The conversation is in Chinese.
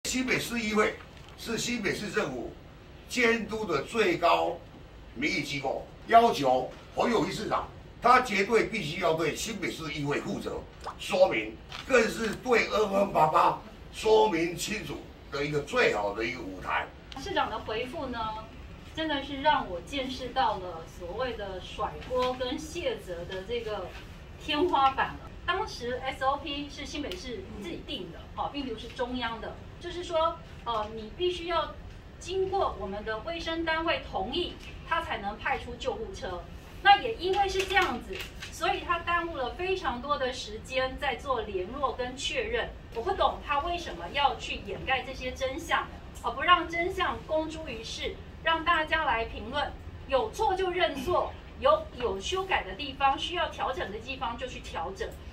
新北市议会是新北市政府监督的最高民意机构，要求侯友宜市长，他绝对必须要对新北市议会负责，说明，更是对2288说明清楚的一个最好的一个舞台。 市长的回复呢，真的是让我见识到了所谓的甩锅跟卸责的这个天花板了。当时 SOP 是新北市自己定的，并不是中央的，就是说，你必须要经过我们的卫生单位同意，他才能派出救护车。那也因为是这样子，所以他耽误了非常多的时间在做联络跟确认。我不懂他为什么要去掩盖这些真相，不让真相公诸于世，让大家来评论，有错就认错，有修改的地方需要调整的地方就去调整。